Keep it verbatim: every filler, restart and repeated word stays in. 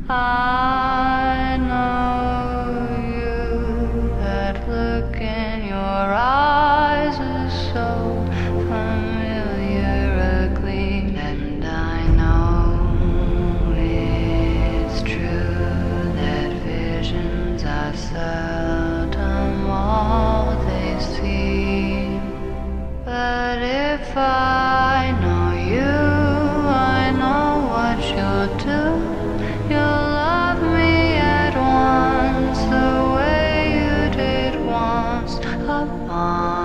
I know you, that look in your eyes is so familiar a gleam, and I know it's true that visions are seldom all they seem. But if I know you, I know what you'll do. You'll love me at once, the way you did once upon